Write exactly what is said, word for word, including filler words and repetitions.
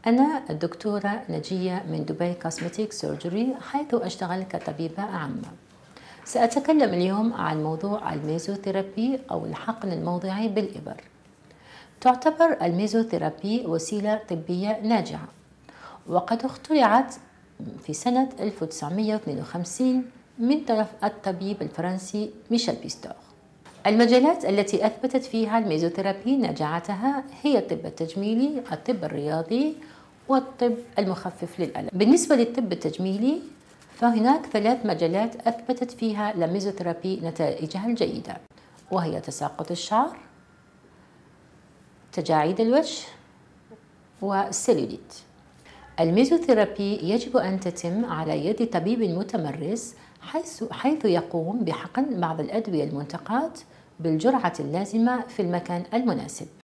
أنا الدكتورة نجية من دبي كوزمتيك سيرجري، حيث أشتغل كطبيبة عامة. سأتكلم اليوم عن موضوع الميزوثيرابي أو الحقن الموضعي بالإبر. تعتبر الميزوثيرابي وسيلة طبية ناجعة، وقد اخترعت في سنة ألف وتسعمئة واثنين وخمسين من طرف الطبيب الفرنسي ميشيل بيستور. المجالات التي أثبتت فيها الميزوثيرابي نجاعتها هي الطب التجميلي، الطب الرياضي، والطب المخفف للألم. بالنسبة للطب التجميلي فهناك ثلاث مجالات أثبتت فيها الميزوثيرابي نتائجها الجيدة، وهي تساقط الشعر، تجاعيد الوجه، والسيلوليت. الميزوثيرابي يجب أن تتم على يد طبيب متمرس، حيث حيث يقوم بحقن بعض الأدوية المنتقاة بالجرعة اللازمة في المكان المناسب.